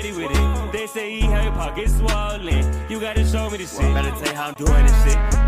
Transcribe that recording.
steady with it. They say he had your pockets swollen. You gotta show me the shit. Better tell you how I'm doing this shit.